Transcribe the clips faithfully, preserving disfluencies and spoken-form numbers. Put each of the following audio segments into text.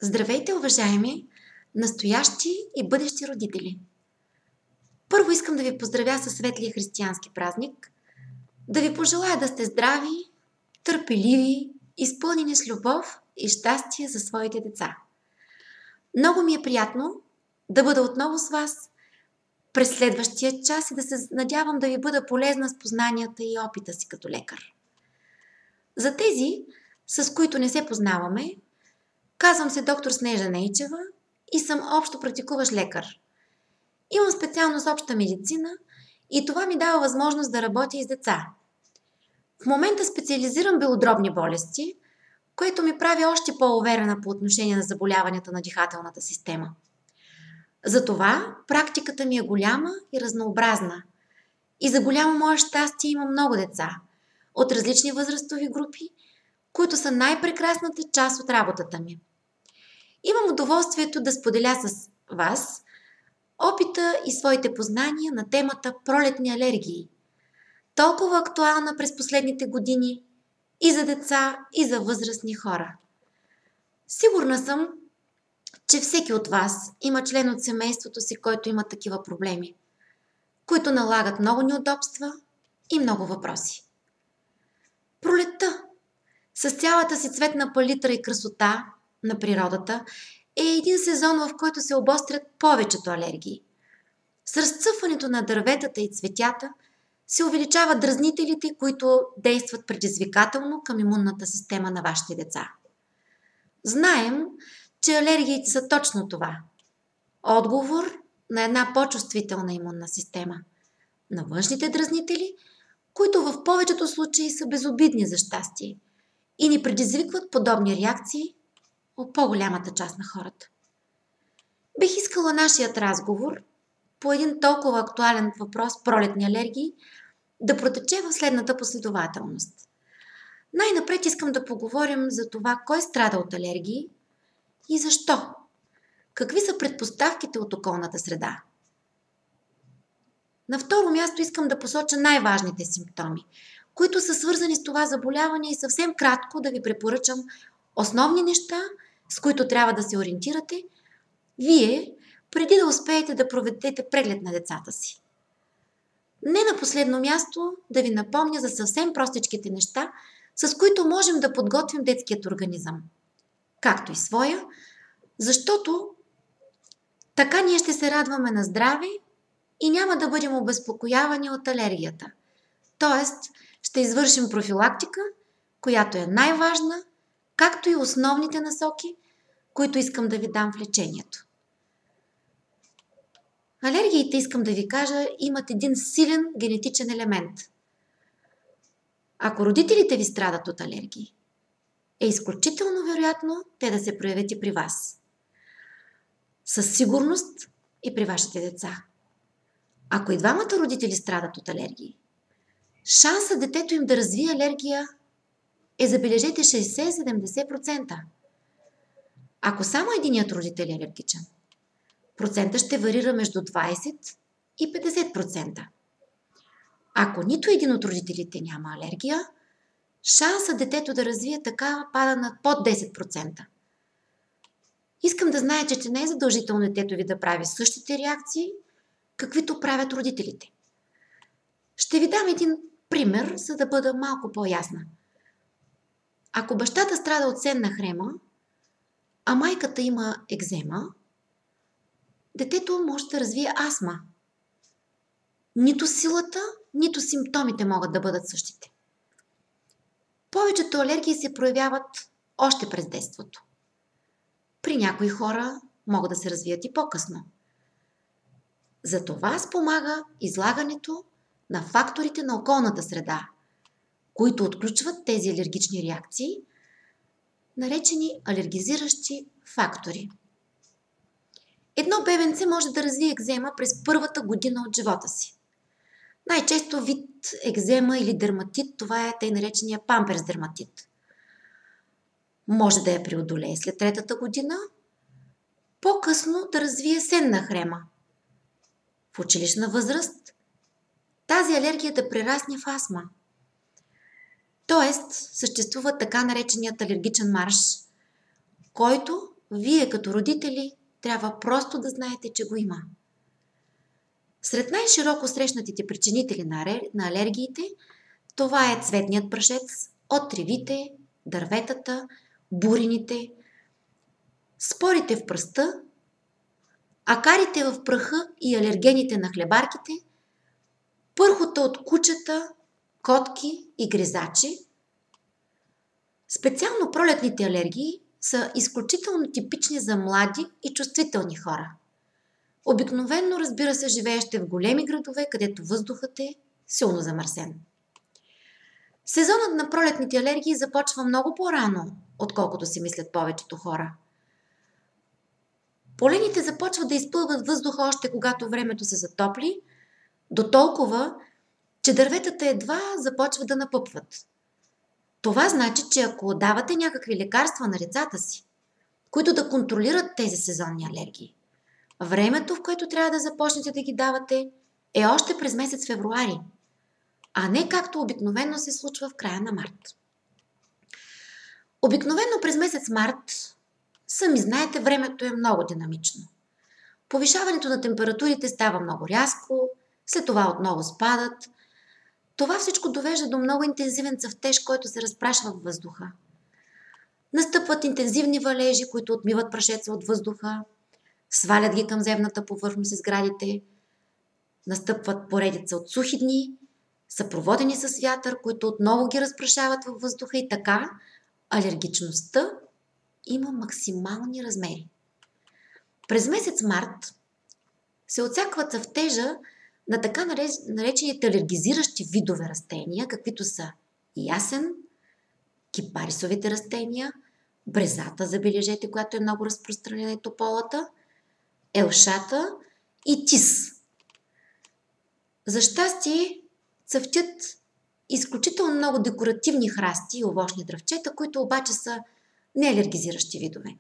Здравейте, уважаеми настоящи и бъдещи родители! Първо искам да ви поздравя със светлия християнски празник, да ви пожелая да сте здрави, търпеливи, изпълнени с любов и щастие за своите деца. Много ми е приятно да бъда отново с вас през следващия час и да се надявам да ви бъда полезна с познанията и опита си като лекар. За тези, с които не се познаваме, казвам се доктор Снежа Нейчева и съм общо практикуващ лекар. Имам специалност обща медицина и това ми дава възможност да работя и с деца. В момента специализирам белодробни болести, което ми прави още по-уверена по отношение на заболяванията на дихателната система. Затова практиката ми е голяма и разнообразна. И за голямо мое щастие има много деца от различни възрастови групи, които са най-прекрасната част от работата ми. Имам удоволствието да споделя с вас опита и своите познания на темата пролетни алергии. Толкова актуална през последните години и за деца, и за възрастни хора. Сигурна съм, че всеки от вас има член от семейството си, който има такива проблеми, които налагат много неудобства и много въпроси. Пролетта, с цялата си цветна палитра и красота на природата, е един сезон, в който се обострят повечето алергии. С разцъфването на дърветата и цветята се увеличават дразнителите, които действат предизвикателно към имунната система на вашите деца. Знаем, че алергиите са точно това. Отговор на една по-чувствителна имунна система. На външните дразнители, които в повечето случаи са безобидни за щастие и ни предизвикват подобни реакции от по-голямата част на хората. Бих искала нашият разговор по един толкова актуален въпрос, пролетни алергии, да протече в следната последователност. Най-напред искам да поговорим за това, кой страда от алергии и защо. Какви са предпоставките от околната среда? На второ място искам да посоча най-важните симптоми, които са свързани с това заболяване и съвсем кратко да ви препоръчам основни неща, с които трябва да се ориентирате вие, преди да успеете да проведете преглед на децата си. Не на последно място да ви напомня за съвсем простичките неща, с които можем да подготвим детският организъм, както и своя, защото така ние ще се радваме на здраве и няма да бъдем обезпокоявани от алергията. Тоест, ще извършим профилактика, която е най-важна, както и основните насоки, които искам да ви дам в лечението. Алергиите, искам да ви кажа, имат един силен генетичен елемент. Ако родителите ви страдат от алергии, е изключително вероятно те да се проявят и при вас. Със сигурност и при вашите деца. Ако и двамата родители страдат от алергии, шансът детето им да развие алергия е, забележете, шейсет до седемдесет процента. Ако само единият родител е алергичен, процентът ще варира между двайсет и петдесет процента. Ако нито един от родителите няма алергия, шансът детето да развие такава пада на под десет процента. Искам да знаете, че не е задължително детето ви да прави същите реакции, каквито правят родителите. Ще ви дам един пример, за да бъда малко по-ясна. Ако бащата страда от сенна хрема, а майката има екзема, детето може да развие астма. Нито силата, нито симптомите могат да бъдат същите. Повечето алергии се проявяват още през детството. При някои хора могат да се развият и по-късно. Затова спомага излагането на факторите на околната среда, които отключват тези алергични реакции, наречени алергизиращи фактори. Едно бебенце може да развие екзема през първата година от живота си. Най-често вид екзема или дерматит, това е тъй наречения памперс дерматит. Може да я преодолее след третата година, по-късно да развие сенна хрема. В училищна възраст тази алергия да прерасне в астма. Тоест, съществува така нареченият алергичен марш, който вие като родители трябва просто да знаете, че го има. Сред най-широко срещнатите причинители на алергиите, това е цветният прашец от тревите, дърветата, бурените, спорите в пръста, акарите в праха и алергените на хлебарките, пърхота от кучета, котки и гризачи. Специално пролетните алергии са изключително типични за млади и чувствителни хора. Обикновено, разбира се, живеещи в големи градове, където въздухът е силно замърсен. Сезонът на пролетните алергии започва много по-рано, отколкото си мислят повечето хора. Полените започват да изпълват въздуха още когато времето се затопли, до толкова, че дърветата едва започват да напъпват. Това значи, че ако давате някакви лекарства на децата си, които да контролират тези сезонни алергии, времето, в което трябва да започнете да ги давате, е още през месец февруари, а не както обикновено се случва в края на март. Обикновено през месец март, сами знаете, времето е много динамично. Повишаването на температурите става много рязко, след това отново спадат. Това всичко довежда до много интензивен цъфтеж, който се разпрашва във въздуха. Настъпват интензивни валежи, които отмиват прашеца от въздуха, свалят ги към земната повърхност и сградите, настъпват поредица от сухи дни, съпроводени с вятър, които отново ги разпрашават във въздуха и така алергичността има максимални размери. През месец март се отсяква цъфтежа на така наречените алергизиращи видове растения, каквито са ясен, кипарисовите растения, брезата, забележете, която е много разпространена, и тополата, елшата и тис. За щастие цъфтят изключително много декоративни храсти и овощни дръвчета, които обаче са неалергизиращи видове.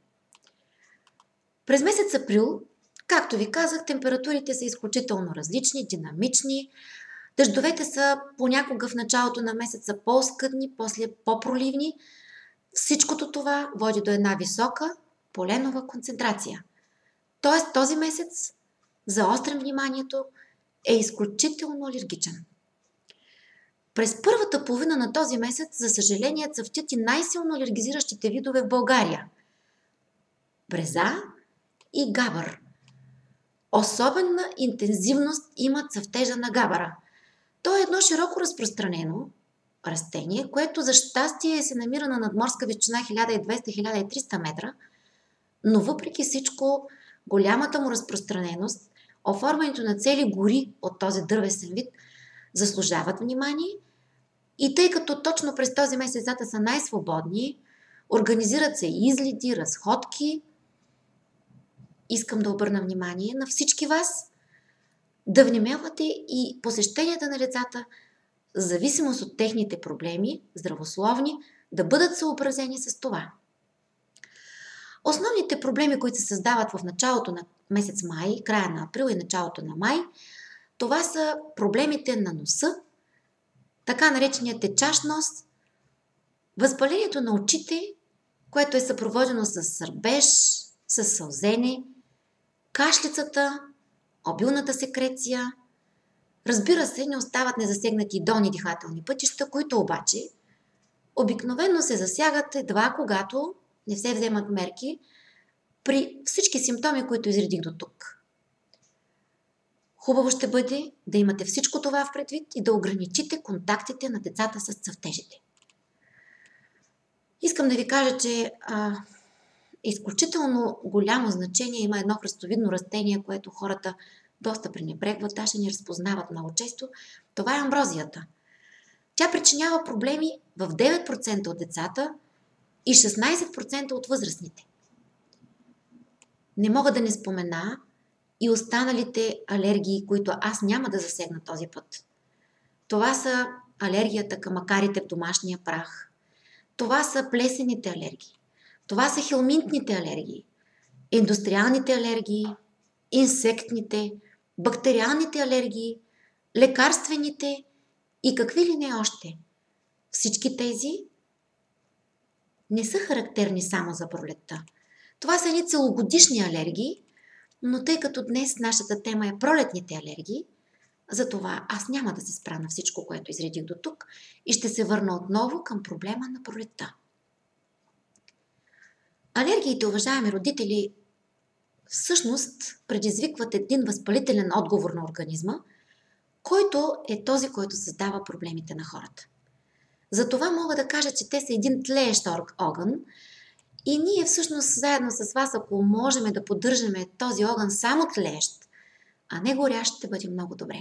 През месец април, както ви казах, температурите са изключително различни, динамични. Дъждовете са понякога в началото на месеца по-скъдни, после по-проливни. Всичкото това води до една висока поленова концентрация. Тоест този месец, заострям вниманието, е изключително алергичен. През първата половина на този месец, за съжаление, цъфтят и най-силно алергизиращите видове в България – бреза и габър. Особена интензивност има цъфтежа на габъра. То е едно широко разпространено растение, което за щастие се намира на надморска височина хиляда и двеста до хиляда и триста метра, но въпреки всичко голямата му разпространеност, оформянето на цели гори от този дървесен вид заслужават внимание и тъй като точно през този месец децата са най-свободни, организират се излети, разходки, искам да обърна внимание на всички вас да внимавате и посещенията на децата, в зависимост от техните проблеми, здравословни, да бъдат съобразени с това. Основните проблеми, които се създават в началото на месец май, края на април и началото на май, това са проблемите на носа, така наречения течащ нос, възпалението на очите, което е съпроводено с сърбеж, с сълзене, кашлицата, обилната секреция. Разбира се, не остават незасегнати долни дихателни пътища, които обаче обикновено се засягат едва когато не се вземат мерки при всички симптоми, които изредих до тук. Хубаво ще бъде да имате всичко това в предвид и да ограничите контактите на децата с цъфтежите. Искам да ви кажа, че а, изключително голямо значение има едно храстовидно растение, което хората доста пренебрегват, даже не разпознават много често. Това е амброзията. Тя причинява проблеми в девет процента от децата и шестнайсет процента от възрастните. Не мога да не спомена и останалите алергии, които аз няма да засегна този път. Това са алергията към акарите в домашния прах. Това са плесените алергии. Това са хелминтните алергии, индустриалните алергии, инсектните, бактериалните алергии, лекарствените и какви ли не още. Всички тези не са характерни само за пролетта. Това са едни целогодишни алергии, но тъй като днес нашата тема е пролетните алергии, затова аз няма да се спра на всичко, което изредих до тук и ще се върна отново към проблема на пролетта. Алергиите, уважаеми родители, всъщност предизвикват един възпалителен отговор на организма, който е този, който създава проблемите на хората. Затова мога да кажа, че те са един тлеещ огън и ние всъщност заедно с вас, ако можем да поддържаме този огън само тлеещ, а не горящ, ще бъде много добре.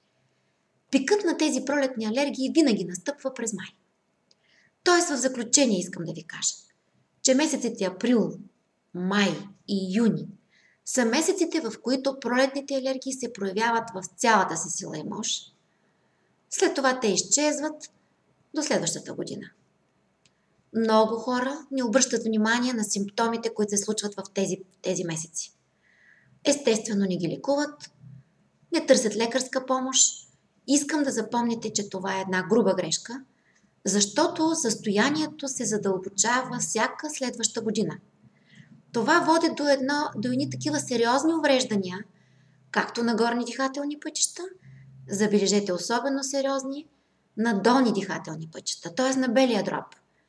Пикът на тези пролетни алергии винаги настъпва през май. Тоест, в заключение искам да ви кажа, че месеците април, май и юни са месеците, в които пролетните алергии се проявяват в цялата си сила и мощ. След това те изчезват до следващата година. Много хора не обръщат внимание на симптомите, които се случват в тези, тези месеци. Естествено не ги лекуват, не търсят лекарска помощ. Искам да запомните, че това е една груба грешка, защото състоянието се задълбочава всяка следваща година. Това води до, едно, до едни такива сериозни увреждания, както на горни дихателни пътища, забележете особено сериозни, на долни дихателни пътища, т.е. на белия дроб.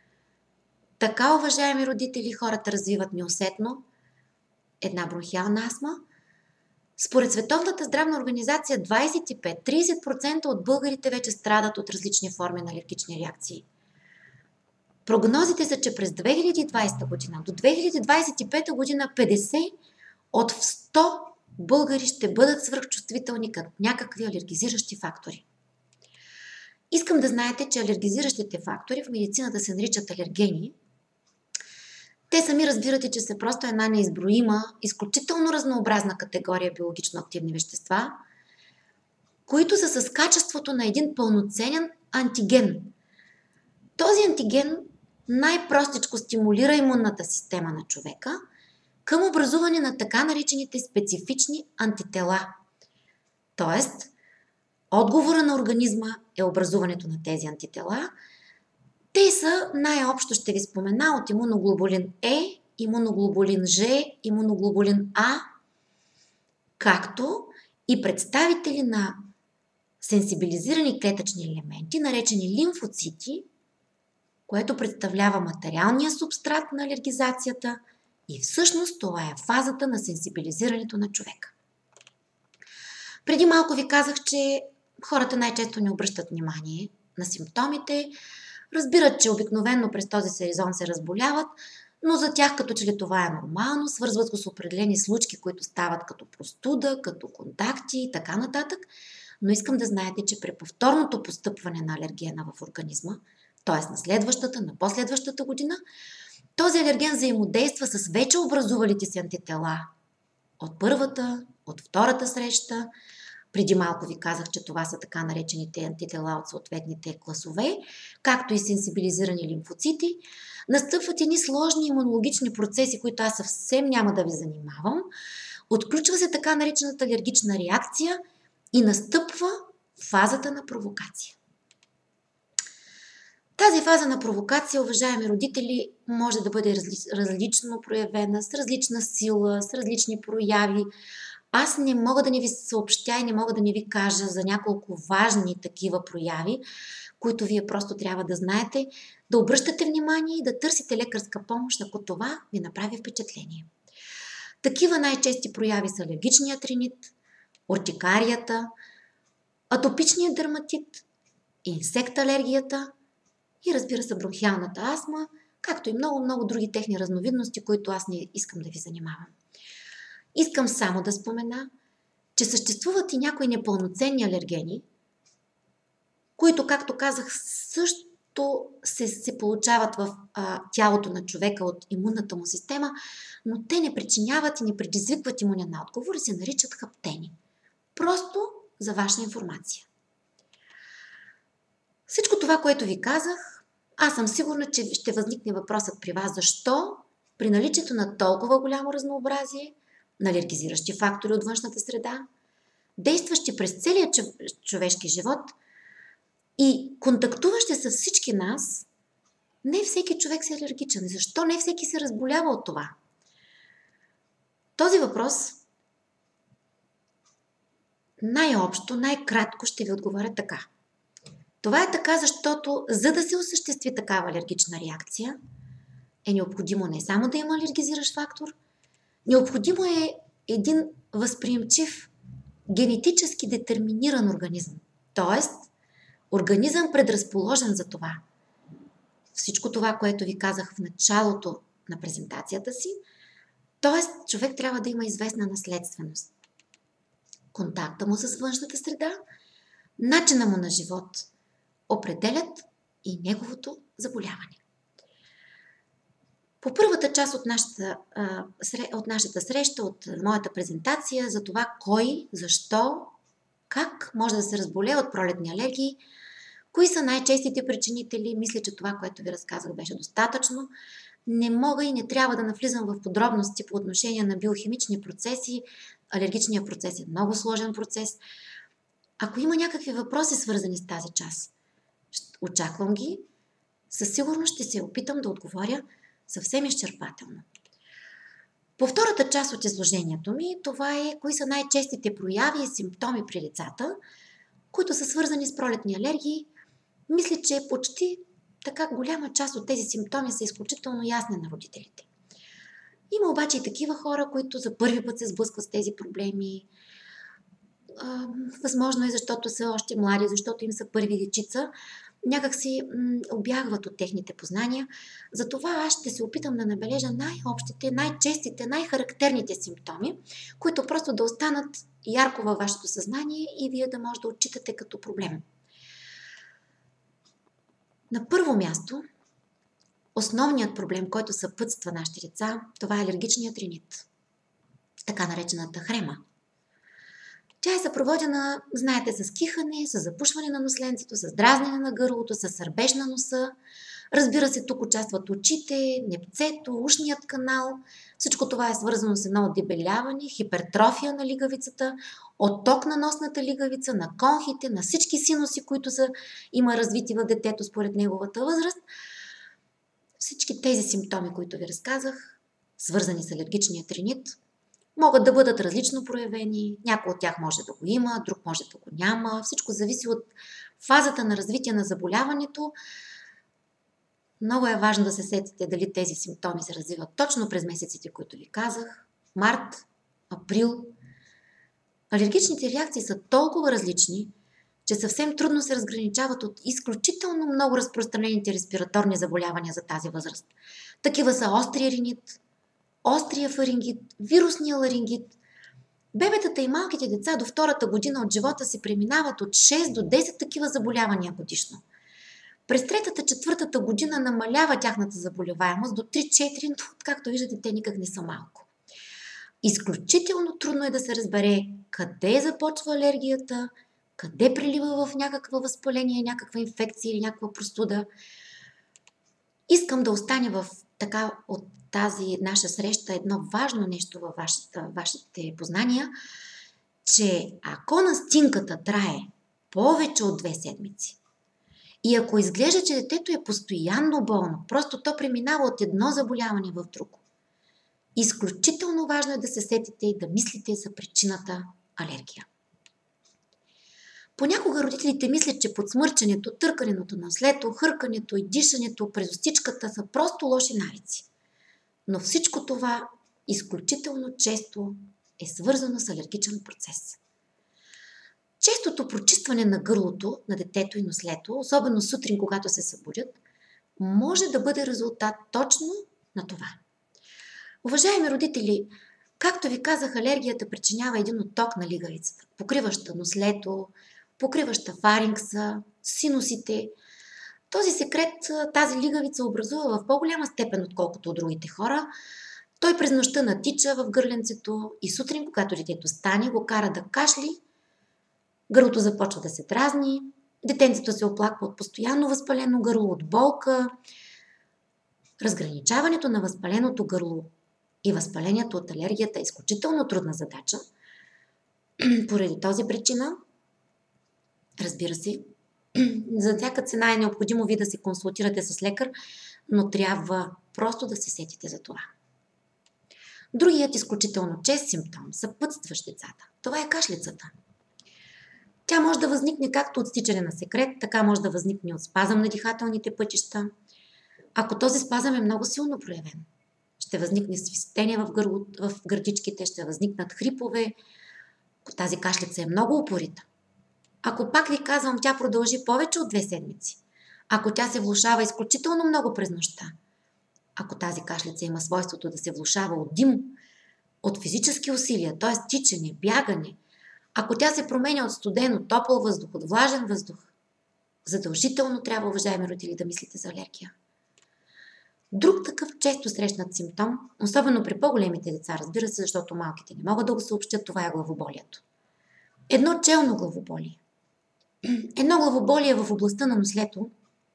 Така, уважаеми родители, хората развиват неусетно една бронхиална астма. Според Световната здравна организация двадесет и пет до тридесет процента от българите вече страдат от различни форми на алергични реакции. Прогнозите са, че през две хиляди и двадесета година до две хиляди двадесет и пета година петдесет от сто българи ще бъдат свръхчувствителни към някакви алергизиращи фактори. Искам да знаете, че алергизиращите фактори в медицината се наричат алергени. Те сами разбирате, че са просто една неизброима, изключително разнообразна категория биологично активни вещества, които са с качеството на един пълноценен антиген. Този антиген най-простичко стимулира имунната система на човека към образуване на така наречените специфични антитела. Тоест, отговора на организма е образуването на тези антитела. Те са, най-общо ще ви спомена, от имуноглобулин Е, имуноглобулин Ж, имуноглобулин А, както и представители на сенсибилизирани клетъчни елементи, наречени лимфоцити, което представлява материалния субстрат на алергизацията и всъщност това е фазата на сенсибилизирането на човека. Преди малко ви казах, че хората най-често не обръщат внимание на симптомите, разбират, че обикновено през този сезон се разболяват, но за тях като че ли това е нормално, свързват го с определени случки, които стават като простуда, като контакти и така нататък. Но искам да знаете, че при повторното постъпване на алергена в организма, т.е. на следващата, на последващата година, този алерген взаимодейства с вече образувалите си антитела от първата, от втората среща. Преди малко ви казах, че това са така наречените антитела от съответните класове, както и сенсибилизирани лимфоцити. Настъпват едни сложни имунологични процеси, които аз съвсем няма да ви занимавам. Отключва се така наречената алергична реакция и настъпва фазата на провокация. Тази фаза на провокация, уважаеми родители, може да бъде различно проявена, с различна сила, с различни прояви. Аз не мога да не ви съобщя и не мога да не ви кажа за няколко важни такива прояви, които вие просто трябва да знаете, да обръщате внимание и да търсите лекарска помощ, ако това ви направи впечатление. Такива най-чести прояви са алергичният ринит, ортикарията, атопичният дерматит, инсект-алергията и разбира се бронхиалната астма, както и много-много други техни разновидности, които аз не искам да ви занимавам. Искам само да спомена, че съществуват и някои непълноценни алергени, които, както казах, също се, се получават в а, тялото на човека от имунната му система, но те не причиняват и не предизвикват имунен отговор и се наричат хаптени. Просто за ваша информация. Всичко това, което ви казах, аз съм сигурна, че ще възникне въпросът при вас, защо при наличието на толкова голямо разнообразие на алергизиращи фактори от външната среда, действащи през целия човешки живот и контактуващи с всички нас, не всеки човек се е алергичен. Защо не всеки се разболява от това? този въпрос най-общо, най-кратко ще ви отговоря така. Това е така, защото за да се осъществи такава алергична реакция, е необходимо не само да има алергизиращ фактор, необходимо е един възприемчив, генетически детерминиран организъм. Тоест, организъм предразположен за това. Всичко това, което ви казах в началото на презентацията си, т.е. човек трябва да има известна наследственост. Контакта му с външната среда, начина му на живот определят и неговото заболяване. По първата част от нашата, от нашата среща, от моята презентация за това кой, защо, как може да се разболее от пролетни алергии, кои са най-честите причинители, мисля, че това, което ви разказах, беше достатъчно. Не мога и не трябва да навлизам в подробности по отношение на биохимични процеси. Алергичният процес е много сложен процес. Ако има някакви въпроси, свързани с тази част, очаквам ги. Със сигурност ще се опитам да отговоря съвсем изчерпателно. По втората част от изложението ми, това е кои са най-честите прояви и симптоми при децата, които са свързани с пролетни алергии. Мисля, че почти така голяма част от тези симптоми са изключително ясни на родителите. Има обаче и такива хора, които за първи път се сблъскват с тези проблеми. Възможно е, защото са още млади, защото им са първи дечица, някак си м- обягват от техните познания. Затова аз ще се опитам да набележа най-общите, най-честите, най-характерните симптоми, които просто да останат ярко във вашето съзнание и вие да може да отчитате като проблем. На първо място, основният проблем, който съпътства нашите деца, това е алергичният ринит, така наречената хрема. Тя е съпроводена, знаете, с кихане, с запушване на носленцето, с дразнене на гърлото, с сърбеж на носа. Разбира се, тук участват очите, непцето, ушният канал. Всичко това е свързано с едно дебеляване, хипертрофия на лигавицата, отток на носната лигавица, на конхите, на всички синуси, които са, има развити в детето според неговата възраст. Всички тези симптоми, които ви разказах, свързани с алергичния ринит, могат да бъдат различно проявени. Някой от тях може да го има, друг може да го няма. Всичко зависи от фазата на развитие на заболяването. Много е важно да се сетите дали тези симптоми се развиват точно през месеците, които ви казах. Март, април. Алергичните реакции са толкова различни, че съвсем трудно се разграничават от изключително много разпространените респираторни заболявания за тази възраст. Такива са острия ринит, острия фарингит, вирусния ларингит. Бебетата и малките деца до втората година от живота си преминават от шест до десет такива заболявания годишно. През третата, четвъртата година намалява тяхната заболеваемост до три-четири, но както виждате, те никак не са малко. Изключително трудно е да се разбере къде започва алергията, къде прилива в някаква възпаление, някаква инфекция или някаква простуда. Искам да остане в така от тази наша среща едно важно нещо във вашата, вашите познания, че ако настинката трае повече от две седмици и ако изглежда, че детето е постоянно болно, просто то преминава от едно заболяване в друго, изключително важно е да се сетите и да мислите за причината алергия. Понякога родителите мислят, че подсмърчането, търкането на нослето, хъркането и дишането през устичката са просто лоши навици. Но всичко това изключително често е свързано с алергичен процес. Честото прочистване на гърлото на детето и нослето, особено сутрин, когато се събудят, може да бъде резултат точно на това. Уважаеми родители, както ви казах, алергията причинява един отток на лигавицата, покриваща нослето, покриваща фарингса, синусите. Този секрет, тази лигавица образува в по-голяма степен, отколкото от другите хора. Той през нощта натича в гърленцето и сутрин, когато детето стане, го кара да кашли, гърлото започва да се дразни, детенцето се оплаква от постоянно възпалено гърло, от болка. Разграничаването на възпаленото гърло и възпалението от алергията е изключително трудна задача. Поради този причина, разбира се, за всяка цена е необходимо ви да се консултирате с лекар, но трябва просто да се сетите за това. Другият изключително чест симптом, съпътстващ децата, това е кашлицата. Тя може да възникне както от стичане на секрет, така може да възникне от спазъм на дихателните пътища. Ако този спазъм е много силно проявен, ще възникне свистение в, гърло, в гърдичките, ще възникнат хрипове, ако тази кашлица е много упорита. Ако пак ви казвам, тя продължи повече от две седмици, ако тя се влошава изключително много през нощта, ако тази кашлица има свойството да се влошава от дим, от физически усилия, т.е. тичане, бягане, ако тя се променя от студен, от топъл въздух, от влажен въздух, задължително трябва, уважаеми родители, да мислите за алергия. Друг такъв често срещнат симптом, особено при по-големите деца, разбира се, защото малките не могат да го съобщят, това е главоболието. Едно челно главоболие. Едно главоболие в областта на нослето,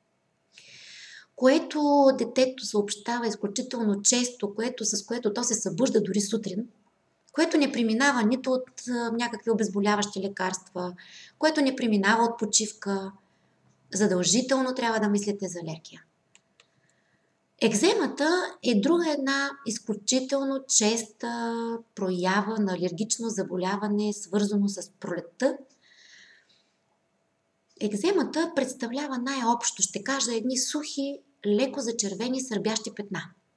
което детето съобщава изключително често, което, с което то се събужда дори сутрин, което не преминава нито от а, някакви обезболяващи лекарства, което не преминава от почивка. Задължително трябва да мислите за алергия. Екземата е друга една изключително честа проява на алергично заболяване, свързано с пролетта. Екземата представлява най-общо, ще кажа, едни сухи, леко зачервени, сърбящи петна.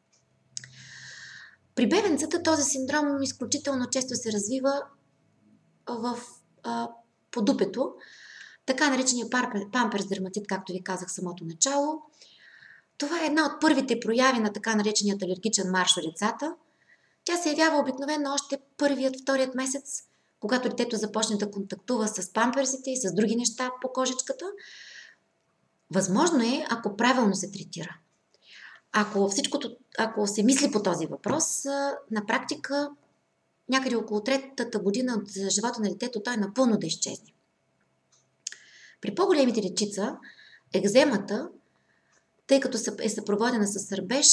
При бебенцата този синдром изключително често се развива в а, подупето, така наречения памперс дерматит, както ви казах в самото начало. Това е една от първите прояви на така нареченият алергичен марш у децата. Тя се явява обикновено още първият, вторият месец, когато детето започне да контактува с памперсите и с други неща по кожичката. Възможно е, ако правилно се третира. Ако всичкото, ако се мисли по този въпрос, на практика някъде около третата година от живота на детето той е напълно да изчезне. При по-големите дечица екземата, тъй като е съпроводена с сърбеж,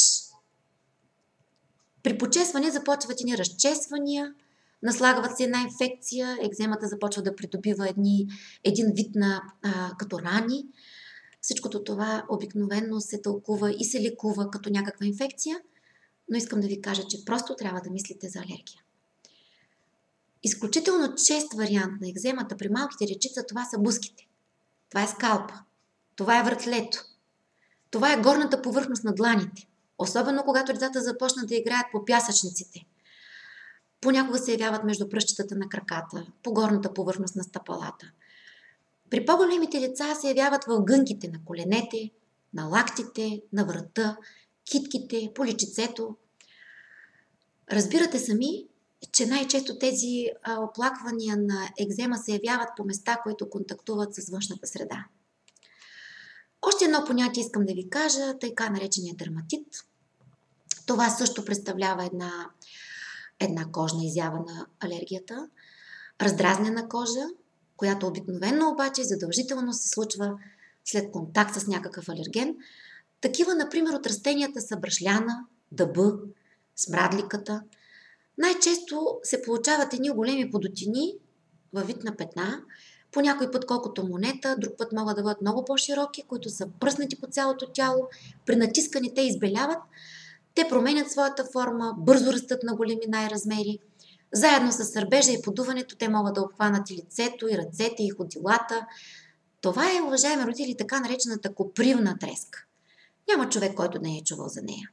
при почесване започват и разчесвания, наслагват се една инфекция, екземата започва да придобива едни, един вид на а, като рани. Всичкото това обикновено се тълкува и се лекува като някаква инфекция, но искам да ви кажа, че просто трябва да мислите за алергия. Изключително чест вариант на екземата при малките дечица това са бузките. Това е скалпа. Това е вратлето. Това е горната повърхност на дланите. Особено когато децата започнат да играят по пясъчниците. Понякога се явяват между пръстчетата на краката, по горната повърхност на стъпалата. При по-големите деца се явяват в гънките на коленете, на лактите, на врата, китките, по личицето. Разбирате сами, че най-често тези а, оплаквания на екзема се явяват по места, които контактуват с външната среда. Още едно понятие искам да ви кажа, така наречения дерматит. Това също представлява една, една кожна изява на алергията, раздразнена кожа, която обикновено обаче задължително се случва след контакт с някакъв алерген. Такива, например, от растенията са брашляна, дъба, смрадликата. Най-често се получават едни големи подотини във вид на петна, по някой път колкото монета, друг път могат да бъдат много по-широки, които са пръснати по цялото тяло. При натискане те избеляват, те променят своята форма, бързо растат на големина и размери. Заедно с сърбежа и подуването те могат да обхванат и лицето, и ръцете, и ходилата. Това е, уважаеми родители, така наречената копривна треска. Няма човек, който не е чувал за нея.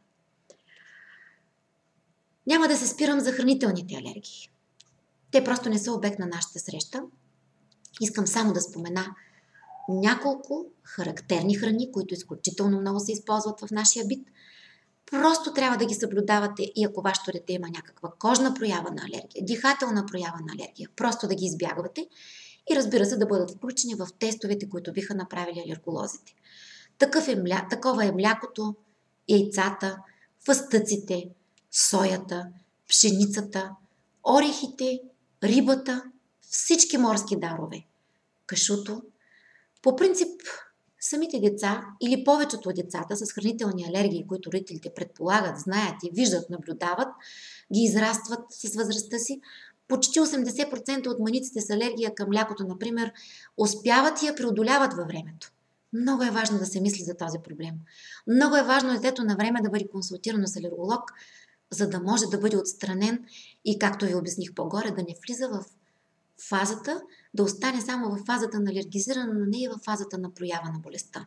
Няма да се спирам за хранителните алергии. Те просто не са обект на нашата среща. Искам само да спомена няколко характерни храни, които изключително много се използват в нашия бит. Просто трябва да ги съблюдавате и ако вашето дете има някаква кожна проява на алергия, дихателна проява на алергия, просто да ги избягвате и разбира се да бъдат включени в тестовете, които биха направили алерголозите. Такъв е мля... Такова е млякото, яйцата, фъстъците, соята, пшеницата, орехите, рибата, всички морски дарове, кашуто. По принцип, самите деца или повечето от децата с хранителни алергии, които родителите предполагат, знаят и виждат, наблюдават, ги израстват с възрастта си. Почти осемдесет процента от маниците с алергия към млякото, например, успяват и я преодоляват във времето. Много е важно да се мисли за този проблем. Много е важно детето на време да бъде консултирано с алерголог, за да може да бъде отстранен и, както ви обясних по-горе, да не влиза в фазата, да остане само в фазата на алергизиране, но не и в фазата на проява на болестта.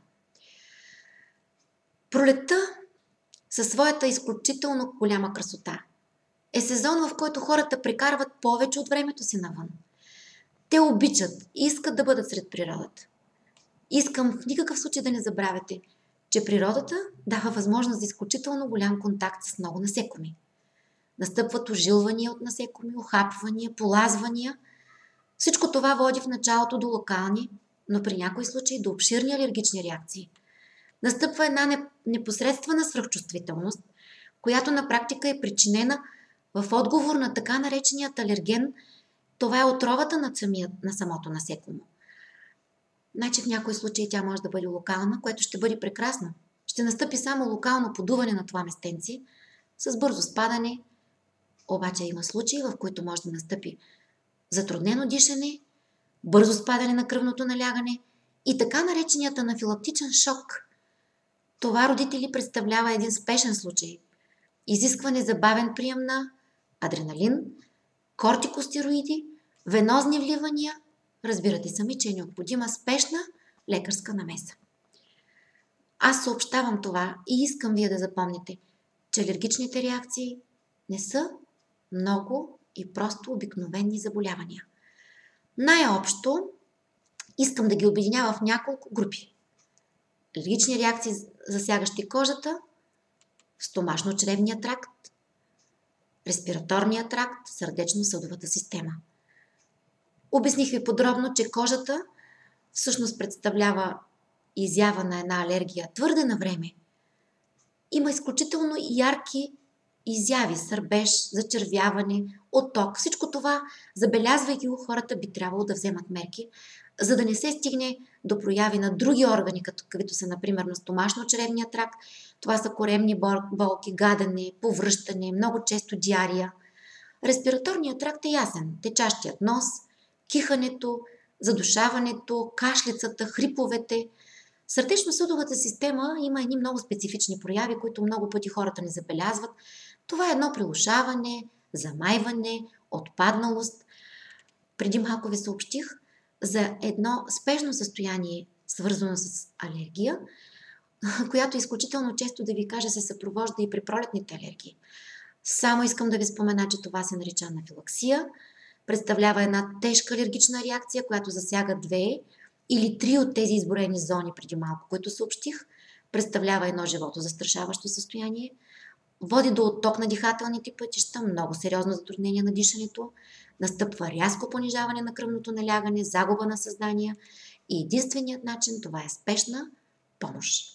Пролетта със своята изключително голяма красота е сезон, в който хората прекарват повече от времето си навън. Те обичат и искат да бъдат сред природата. Искам в никакъв случай да не забравяте, че природата дава възможност за изключително голям контакт с много насекоми. Настъпват ожилвания от насекоми, охапвания, полазвания. Всичко това води в началото до локални, но при някои случаи до обширни алергични реакции. Настъпва една непосредствена свръхчувствителност, която на практика е причинена в отговор на така нареченият алерген. Това е отровата на, самия, на самото насекомо. Значи в някои случаи тя може да бъде локална, което ще бъде прекрасно. Ще настъпи само локално подуване на това местенци с бързо спадане, обаче има случаи, в които може да настъпи затруднено дишане, бързо спадане на кръвното налягане и така нареченият анафилактичен шок. Това, родители, представлява един спешен случай. Изискване за бавен прием на адреналин, кортикостероиди, венозни вливания. Разбирате сами, че е необходима спешна лекарска намеса. Аз съобщавам това и искам вие да запомните, че алергичните реакции не са много и просто обикновени заболявания. Най-общо искам да ги обединя в няколко групи. Алергични реакции, засягащи кожата, стомашно-чревния тракт, респираторния тракт, сърдечно-съдовата система. Обясних ви подробно, че кожата всъщност представлява изява на една алергия твърде на време. Има изключително ярки изяви, сърбеж, зачервяване, отток. Всичко това, забелязвайки го, хората би трябвало да вземат мерки, за да не се стигне до прояви на други органи, като, като са, например, на стомашно-чревния тракт. Това са коремни болки, гадене, повръщане, много често диария. Респираторният тракт е ясен. Течащият нос, кихането, задушаването, кашлицата, хриповете. Сърдечно-съдовата система има едни много специфични прояви, които много пъти хората не забелязват. Това е едно прилушаване, замайване, отпадналост. Преди малко ви съобщих за едно спешно състояние, свързано с алергия, която изключително често, да ви кажа, се съпровожда и при пролетните алергии. Само искам да ви спомена, че това се нарича анафилаксия. Представлява една тежка алергична реакция, която засяга две или три от тези изброени зони преди малко, които съобщих. Представлява едно животозастрашаващо състояние. Води до отток на дихателните пътища, много сериозно затруднение на дишането, настъпва рязко понижаване на кръвното налягане, загуба на съзнание и единственият начин това е спешна помощ.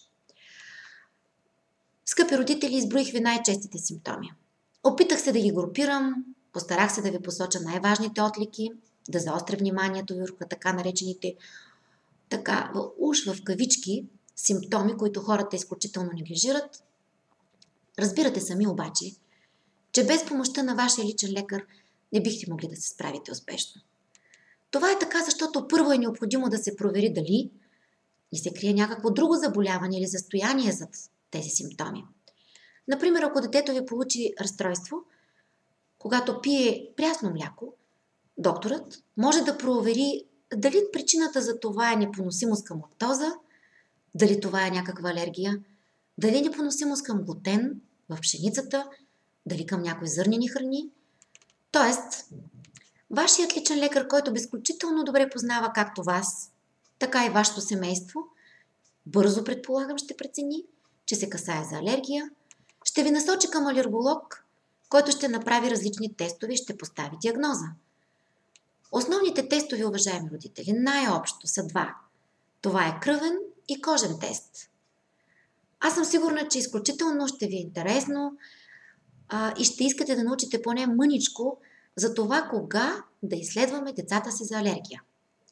Скъпи родители, изброих ви най-честите симптоми. Опитах се да ги групирам, постарах се да ви посоча най-важните отлики, да заостря вниманието ви върху така наречените така, уж в кавички симптоми, които хората изключително неглижират. Разбирате сами обаче, че без помощта на вашия личен лекар не бихте могли да се справите успешно. Това е така, защото първо е необходимо да се провери дали не се крие някакво друго заболяване или състояние зад тези симптоми. Например, ако детето ви получи разстройство, когато пие прясно мляко, докторът може да провери дали причината за това е непоносимост към лактоза, дали това е някаква алергия, дали е непоносимост към глутен в пшеницата, дали към някои зърнени храни. Тоест, вашият личен лекар, който безключително добре познава както вас, така и вашето семейство, бързо, предполагам, ще прецени, че се касае за алергия, ще ви насочи към алерголог, който ще направи различни тестове и ще постави диагноза. Основните тестове, уважаеми родители, най-общо са два. Това е кръвен и кожен тест. Аз съм сигурна, че изключително ще ви е интересно а, и ще искате да научите поне мъничко за това кога да изследваме децата си за алергия.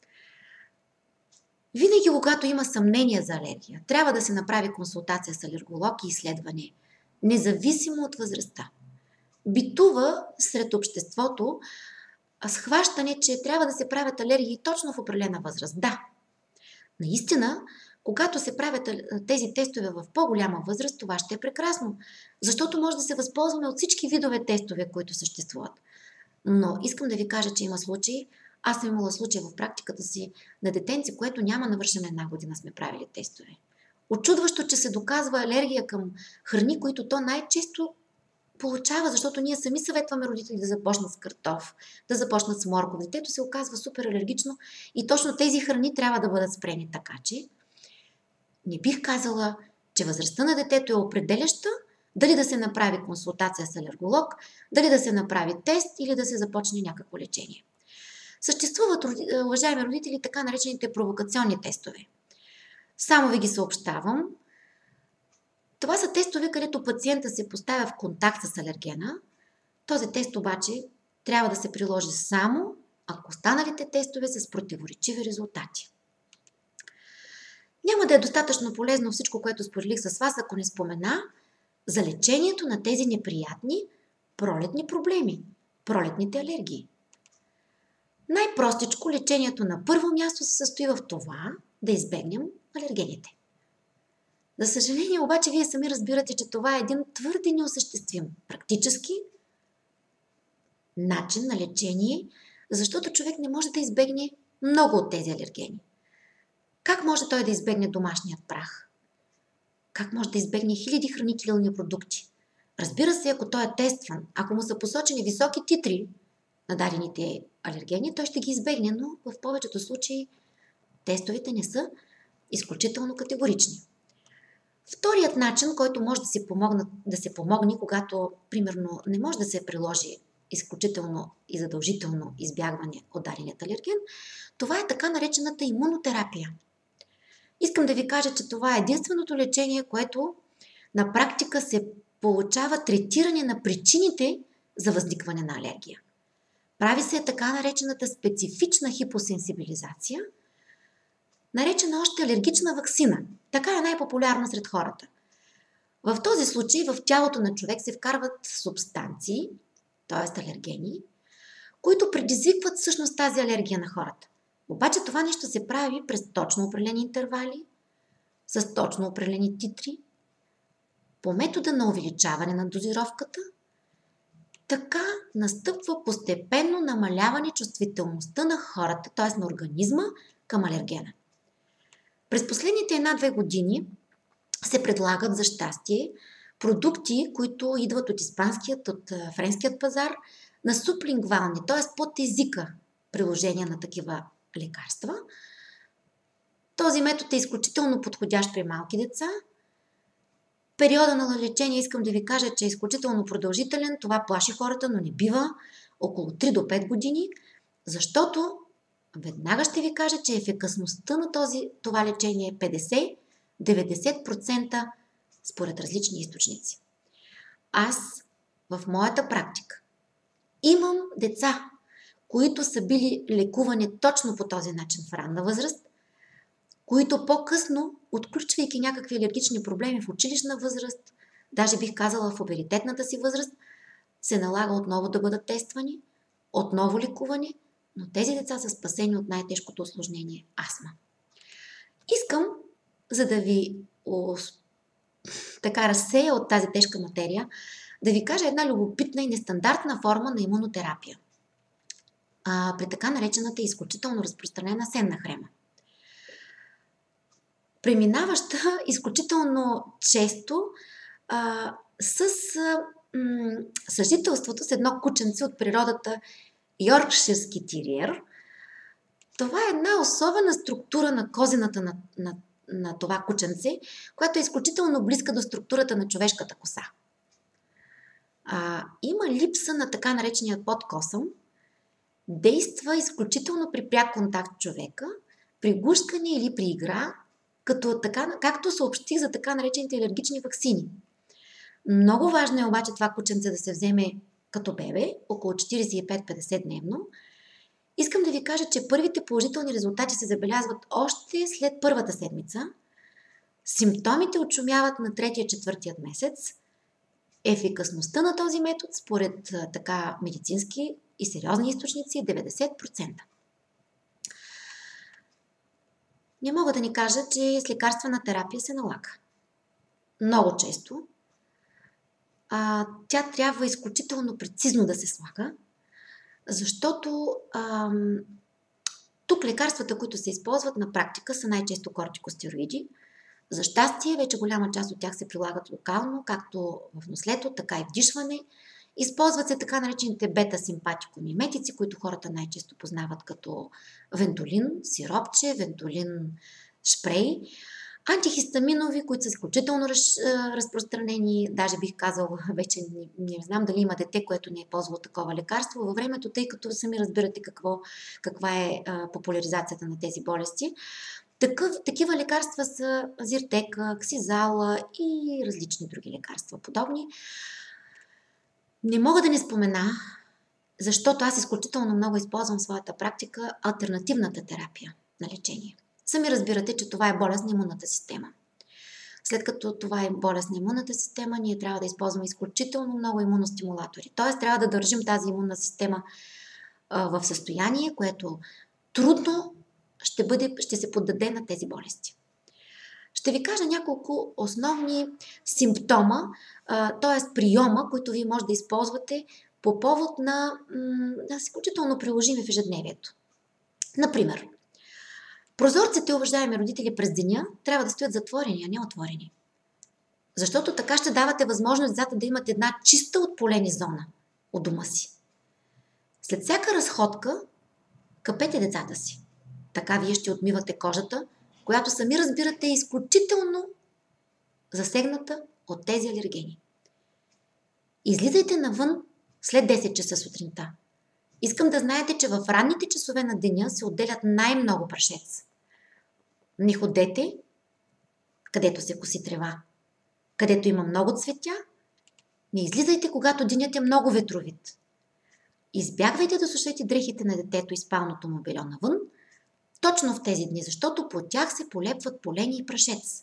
Винаги, когато има съмнение за алергия, трябва да се направи консултация с алерголог и изследване, независимо от възрастта. Битува сред обществото схващане, че трябва да се правят алергии точно в определена възраст. Да, наистина, Когато се правят тези тестове в по-голяма възраст, това ще е прекрасно, защото може да се възползваме от всички видове тестове, които съществуват. Но искам да ви кажа, че има случаи, аз съм имала случай в практиката си на детенци, което няма навършена една година сме правили тестове. Очудващо, че се доказва алергия към храни, които то най-често получава, защото ние сами съветваме родители да започнат с картоф, да започнат с морков. Детето се оказва супер алергично и точно тези храни трябва да бъдат спрени. Така че не бих казала, че възрастта на детето е определяща дали да се направи консултация с алерголог, дали да се направи тест или да се започне някакво лечение. Съществуват, уважаеми родители, така наречените провокационни тестове. Само ви ги съобщавам. Това са тестове, където пациента се поставя в контакт с алергена. Този тест обаче трябва да се приложи само ако останалите тестове са с противоречиви резултати. Няма да е достатъчно полезно всичко, което споделих с вас, ако не спомена за лечението на тези неприятни пролетни проблеми, пролетните алергии. Най-простичко лечението на първо място се състои в това да избегнем алергените. За съжаление, обаче, вие сами разбирате, че това е един твърде неосъществим практически начин на лечение, защото човек не може да избегне много от тези алергени. Как може той да избегне домашният прах? Как може да избегне хиляди хранителни продукти? Разбира се, ако той е тестван, ако му са посочени високи титри на дадените алергени, той ще ги избегне, но в повечето случаи тестовете не са изключително категорични. Вторият начин, който може да се помогне, да се помогне, когато, примерно, не може да се приложи изключително и задължително избягване от даденият алерген, това е така наречената имунотерапия. Искам да ви кажа, че това е единственото лечение, което на практика се получава третиране на причините за възникване на алергия. Прави се така наречената специфична хипосенсибилизация, наречена още алергична ваксина. Така е най-популярна сред хората. В този случай в тялото на човек се вкарват субстанции, т.е. алергени, които предизвикват всъщност тази алергия на хората. Обаче това нещо се прави през точно определени интервали, с точно определени титри, по метода на увеличаване на дозировката. Така настъпва постепенно намаляване чувствителността на хората, т.е. на организма към алергена. През последните една-две години се предлагат за щастие продукти, които идват от испанският, от френският пазар, на сублингвални, т.е. под езика приложения на такива лекарства. Този метод е изключително подходящ при малки деца. Периода на лечение, искам да ви кажа, че е изключително продължителен. Това плаши хората, но не бива. Около три до пет години, защото веднага ще ви кажа, че ефикасността на този, това лечение е петдесет до деветдесет процента според различни източници. Аз в моята практика имам деца, които са били лекувани точно по този начин в ранна възраст, които по-късно, отключвайки някакви алергични проблеми в училищна възраст, даже бих казала в пубертетната си възраст, се налага отново да бъдат тествани, отново лекувани, но тези деца са спасени от най-тежкото усложнение – астма. Искам, за да ви така разсея от тази тежка материя, да ви кажа една любопитна и нестандартна форма на имунотерапия. А, при така наречената изключително разпространена сенна хрема. Преминаваща изключително често а, с а, м, съжителството с едно кученце от природата йоркширски тириер. Това е една особена структура на козината на, на, на това кученце, която е изключително близка до структурата на човешката коса. А, има липса на така наречения подкосъм, действа изключително при пряк контакт с човека, при гушкане или при игра, като така, както съобщих за така наречените алергични ваксини. Много важно е обаче това кученце да се вземе като бебе, около четиридесет и пет до петдесет дневно. Искам да ви кажа, че първите положителни резултати се забелязват още след първата седмица. Симптомите отшумяват на третия-четвъртият месец. Ефикасността на този метод, според така медицински и сериозни източници, е деветдесет процента. не мога да ни кажа, че с лекарствена терапия се налага. Много често. А, тя трябва изключително прецизно да се слага, защото ам, тук лекарствата, които се използват на практика, са най-често кортикостероиди. За щастие, вече голяма част от тях се прилагат локално, както в нослето, така и вдишване. Използват се така наречените бета-симпатикомиметици, които хората най-често познават като вентолин, сиропче, вентолин, шпрей. Антихистаминови, които са изключително раз, разпространени, даже бих казал, вече не, не знам дали има дете, което не е ползвало такова лекарство във времето, тъй като сами разбирате какво, каква е а, популяризацията на тези болести. Такъв, такива лекарства са зиртека, ксизала и различни други лекарства подобни. Не мога да не спомена, защото аз изключително много използвам в своята практика алтернативната терапия на лечение. Сами разбирате, че това е болест на имунната система. След като това е болест на имунната система, ние трябва да използваме изключително много имуностимулатори. Тоест трябва да държим тази имунна система а, в състояние, което трудно ще, бъде, ще се поддаде на тези болести. Ще ви кажа няколко основни симптома, т.е. приема, които вие може да използвате по повод на, на изключително приложими в ежедневието. Например, прозорците, уважаеми родители, през деня трябва да стоят затворени, а не отворени. Защото така ще давате възможност децата да имат една чиста от полени зона от дома си. След всяка разходка къпете децата си. Така вие ще отмивате кожата, която сами разбирате е изключително засегната от тези алергени. Излизайте навън след десет часа сутринта. Искам да знаете, че в ранните часове на деня се отделят най-много прашец. Не ходете, където се коси трева, където има много цветя. Не излизайте, когато денят е много ветровит. Избягвайте да сушите дрехите на детето и спалното му бельо навън, точно в тези дни, защото по тях се полепват полени и прашец.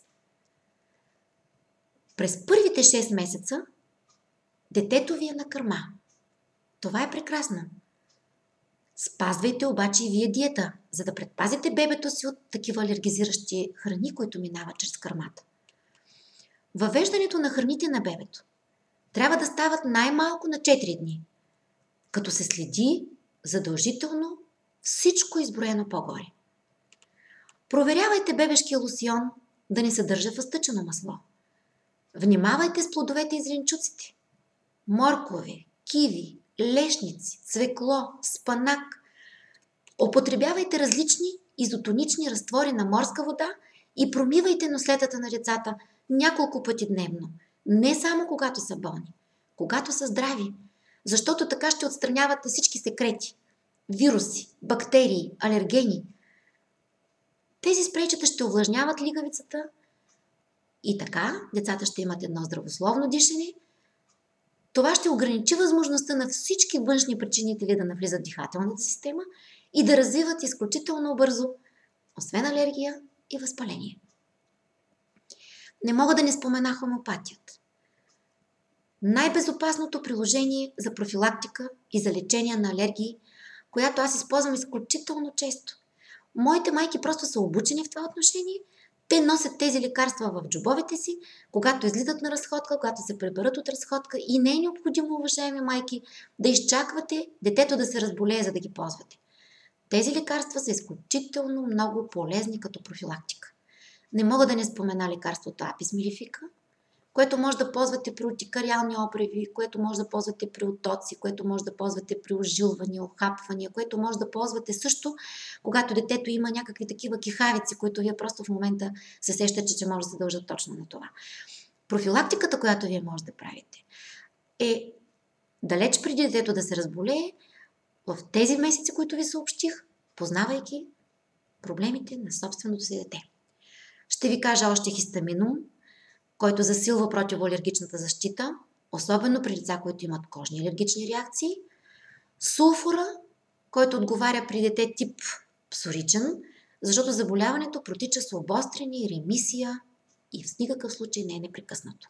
През първите шест месеца детето ви е на кърма. Това е прекрасно. Спазвайте обаче и вие диета, за да предпазите бебето си от такива алергизиращи храни, които минават чрез кърмата. Въвеждането на храните на бебето трябва да стават най-малко на четири дни, като се следи задължително всичко изброено по-горе. Проверявайте бебешкия лосьон да не съдържа фъстъчено масло. Внимавайте с плодовете и зеленчуците. Моркови, киви, лешници, цвекло, спанак. Употребявайте различни изотонични разтвори на морска вода и промивайте нослетата на децата няколко пъти дневно. Не само когато са болни, когато са здрави, защото така ще отстранявате всички секрети, вируси, бактерии, алергени. Тези спрейчета ще увлажняват лигавицата и така децата ще имат едно здравословно дишане. Това ще ограничи възможността на всички външни причинители да навлизат в дихателната система и да развиват изключително бързо, освен алергия и възпаление. Не мога да не спомена хомеопатията. Най-безопасното приложение за профилактика и за лечение на алергии, която аз използвам изключително често. Моите майки просто са обучени в това отношение. Те носят тези лекарства в джобовете си, когато излизат на разходка, когато се приберат от разходка и не е необходимо, уважаеми майки, да изчаквате детето да се разболее, за да ги ползвате. Тези лекарства са изключително много полезни като профилактика. Не мога да не спомена лекарството Апис мелифика, което може да ползвате при уртикариални обреви, което може да ползвате при отоци, което може да ползвате при ожилвания, охапвания, което може да ползвате също, когато детето има някакви такива кихавици, които вие просто в момента се сещате, че може да се дължат точно на това. Профилактиката, която вие може да правите, е далеч преди детето да се разболее, в тези месеци, които ви съобщих, познавайки проблемите на собственото си дете. Ще ви кажа още хистаминум, който засилва противоалергичната защита, особено при деца, които имат кожни алергични реакции. Сулфура, който отговаря при дете тип псоричен, защото заболяването протича с обострени, ремисия и в никакъв случай не е непрекъснато.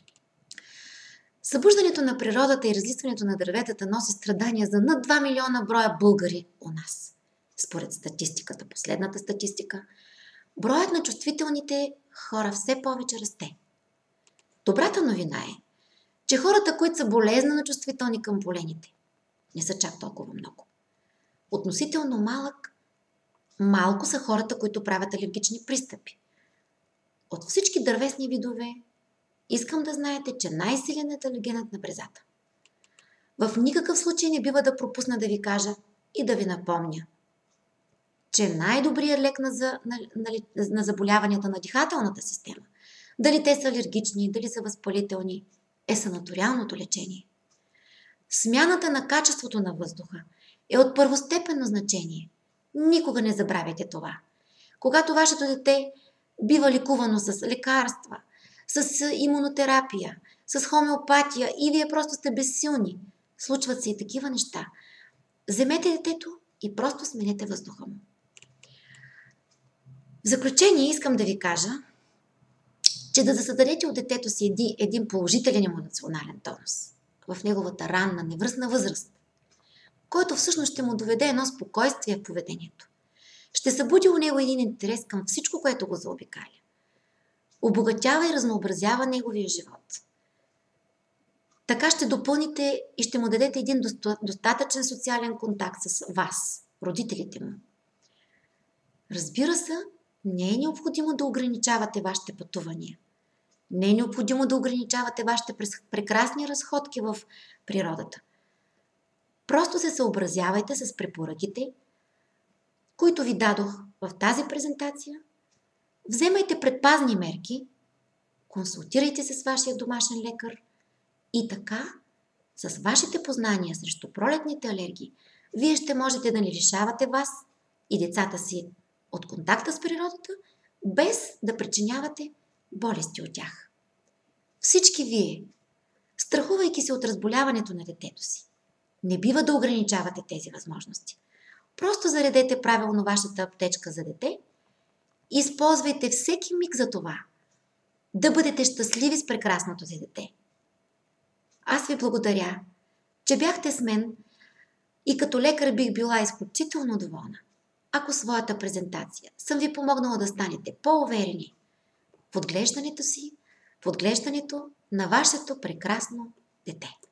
Събуждането на природата и разлистването на дърветата носи страдания за над два милиона броя българи у нас. Според статистиката, последната статистика, Броят на чувствителните хора все повече расте. Добрата новина е, че хората, които са болезнено чувствителни към полените, не са чак толкова много. Относително малък, малко са хората, които правят алергични пристъпи. От всички дървесни видове, искам да знаете, че най-силен е алергенът на брезата. В никакъв случай не бива да пропусна да ви кажа и да ви напомня, че най-добрият лек на, за, на, на, на заболяванията на дихателната система, дали те са алергични, дали са възпалителни, е санаториалното лечение. Смяната на качеството на въздуха е от първостепенно значение. Никога не забравяйте това. Когато вашето дете бива лекувано с лекарства, с имунотерапия, с хомеопатия и вие просто сте безсилни, случват се и такива неща. Вземете детето и просто сменете въздуха му. В заключение искам да ви кажа, че да създадете от детето си един положителен емоционален тонус в неговата ранна, невръстна възраст, който всъщност ще му доведе едно спокойствие в поведението. Ще събуди у него един интерес към всичко, което го заобикаля. Обогатява и разнообразява неговия живот. Така ще допълните и ще му дадете един достатъчен социален контакт с вас, родителите му. Разбира се, не е необходимо да ограничавате вашите пътувания. Не е необходимо да ограничавате вашите прекрасни разходки в природата. Просто се съобразявайте с препоръките, които ви дадох в тази презентация. Вземайте предпазни мерки, консултирайте се с вашия домашен лекар и така, с вашите познания срещу пролетните алергии, вие ще можете да не лишавате вас и децата си от контакта с природата, без да причинявате болести от тях. Всички вие, страхувайки се от разболяването на детето си, не бива да ограничавате тези възможности. Просто заредете правилно вашата аптечка за дете и използвайте всеки миг за това да бъдете щастливи с прекрасното си дете. Аз ви благодаря, че бяхте с мен и като лекар бих била изключително доволна, ако своята презентация съм ви помогнала да станете по-уверени в отглеждането си, в отглеждането на вашето прекрасно дете.